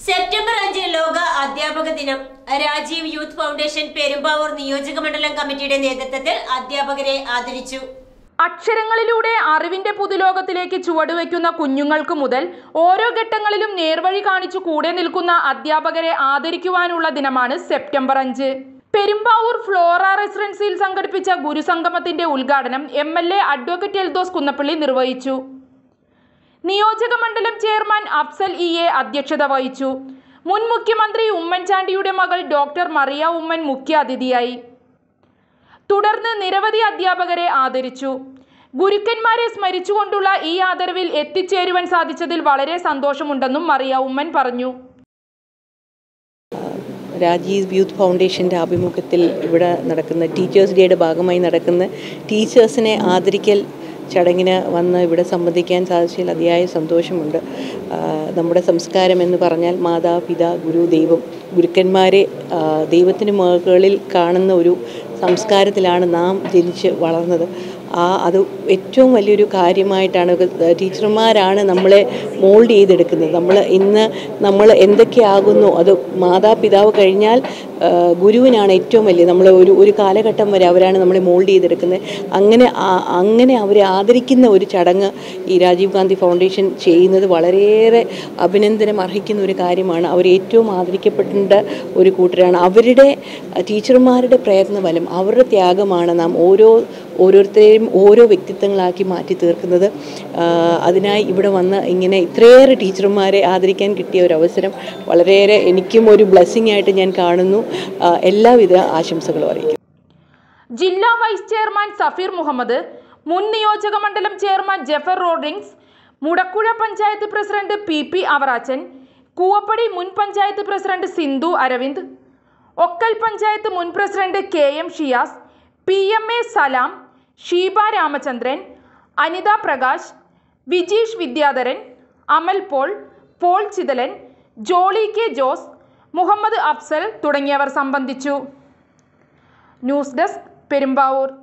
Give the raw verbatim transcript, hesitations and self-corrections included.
September അഞ്ച് ലോക അധ്യാപക ദിനം. രാജീവ് യൂത്ത് ഫൗണ്ടേഷൻ പെരുമ്പാവൂർ നിയോജക മണ്ഡലം കമ്മിറ്റിയുടെ നേതൃത്വത്തിൽ അധ്യാപകരെ ആദരിച്ചു. അക്ഷരങ്ങളിലൂടെ അറിവിന്റെ പുതുലോകത്തിലേക്ക് ചുവടുവെക്കുന്ന കുഞ്ഞുങ്ങൾക്ക് മുതൽ ഓരോ ഘട്ടങ്ങളിലും നേർവഴി കാണിച്ചു കൂടെ നിൽക്കുന്ന അധ്യാപകരെ ആദരിക്കുവാനുള്ള ദിനമാണ് സെപ്റ്റംബർ അഞ്ച്. പെരുമ്പാവൂർ ഫ്ലോറ റെസിഡൻസിയിൽ സംഘടിപ്പിച്ച ഗുരുസംഗമത്തിന്റെ ഉദ്ഘാടനം M L A advocate Eldhose Kunnappilly നിർവഹിച്ചു. നിയോജക മണ്ഡലം ചെയർമാൻ അഫ്സൽ ഇ എ അധ്യക്ഷത വഹിച്ചു. മുൻ മുഖ്യമന്ത്രി ഉമ്മൻചാണ്ടിയുടെ മകൾ ഡോക്ടർ മറിയ ഉമ്മൻ മുഖ്യ അതിഥിയായി. തുടർന്ന് നിരവധി അധ്യാപകരെ ആദരിച്ചു. ഗുരുക്കന്മാരെ സ്മരിച്ചുകൊണ്ടുള്ള ഈ ആദരവിൽ എത്തിച്ചേരുവാൻ സാധിച്ചതിൽ വളരെ സന്തോഷമുണ്ടെന്നും മറിയ ഉമ്മൻ പറഞ്ഞു. രാജീവ് യൂത്ത് ഫൗണ്ടേഷൻ്റെ ആഭിമുഖ്യത്തിൽ ഇവിടെ നടക്കുന്ന ടീച്ചേഴ്സ് ഡേയുടെ ഭാഗമായി നടക്കുന്ന ടീച്ചേഴ്സിനെ ആദരിക്കൽ ചടങ്ങിന് വന്ന് ഇവിടെ സംബന്ധിക്കാൻ സാധിച്ചതിൽ അതിയായ സന്തോഷമുണ്ട്. നമ്മുടെ സംസ്കാരം എന്ന് പറഞ്ഞാൽ മാതാപിതാ ഗുരു ദൈവം, ഗുരുക്കന്മാരെ ദൈവത്തിന് മുകളിൽ കാണുന്ന ഒരു സംസ്കാരത്തിലാണ് നാം ജനിച്ച് വളർന്നത്. ആ അത് ഏറ്റവും വലിയൊരു കാര്യമായിട്ടാണ്. ടീച്ചർമാരാണ് നമ്മളെ മോൾഡ് ചെയ്തെടുക്കുന്നത്. നമ്മൾ ഇന്ന് നമ്മൾ എന്തൊക്കെയാകുന്നു അത് മാതാപിതാവ് കഴിഞ്ഞാൽ ഗുരുവിനാണ് ഏറ്റവും വലിയ. നമ്മൾ ഒരു ഒരു കാലഘട്ടം വരെ അവരാണ് നമ്മളെ മോൾഡ് ചെയ്തെടുക്കുന്നത്. അങ്ങനെ അങ്ങനെ അവരെ ആദരിക്കുന്ന ഒരു ചടങ്ങ് ഈ രാജീവ് ഗാന്ധി ഫൗണ്ടേഷൻ ചെയ്യുന്നത് വളരെയേറെ അഭിനന്ദനം അർഹിക്കുന്ന ഒരു കാര്യമാണ്. അവർ ഏറ്റവും ആദരിക്കപ്പെടേണ്ട ഒരു കൂട്ടരാണ്. അവരുടെ ടീച്ചർമാരുടെ പ്രയത്നഫലം, അവരുടെ ത്യാഗമാണ് നാം ഓരോ ഓരോരുത്തരെയും ഓരോ വ്യക്തിത്വങ്ങളാക്കി മാറ്റി തീർക്കുന്നത്. അതിനായി ഇവിടെ വന്ന് ഇങ്ങനെ ഇത്രയേറെ ടീച്ചർമാരെ ആദരിക്കാൻ കിട്ടിയ ഒരു അവസരം വളരെയേറെ എനിക്കും ഒരു ബ്ലെസ്സിങ് ആയിട്ട് ഞാൻ കാണുന്നു. എല്ലാവിധ ആശംസകളും അറിയിക്കും. ജില്ലാ വൈസ് ചെയർമാൻ സഫീർ മുഹമ്മദ്, മുൻ നിയോജക മണ്ഡലം chairman Jafar Rodrigues, Mudakkuzha panchayat president P P Avarachan, Koovappady മുൻ പഞ്ചായത്ത് പ്രസിഡന്റ് സിന്ധു അരവിന്ദ്, ഒക്കൽ പഞ്ചായത്ത് മുൻ president K M Shiyas, P M A Salam, Sheeba Ramachandran, Anitha Prakash, Vijeesh Vidyadharan, Amal Paul, Paul Chithalan, Jolly K Jose, Muhammad Afsal തുടങ്ങിയവർ സംബന്ധിച്ചു. News desk Perumbavoor.